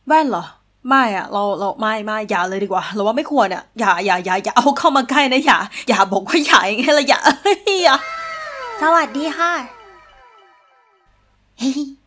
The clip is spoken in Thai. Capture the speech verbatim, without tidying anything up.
แว่นเหรอไม่อะเราเราไม่ไม่อย่าเลยดีกว่าเราว่าไม่ควรอะอย่าอย่าอย่าอย่าเอาเข้ามาใกล้นะอย่าอย่าบอกว่าอย่าอย่างเงี้ยละอย่าอย่าสวัสดีค่ะเฮ้ย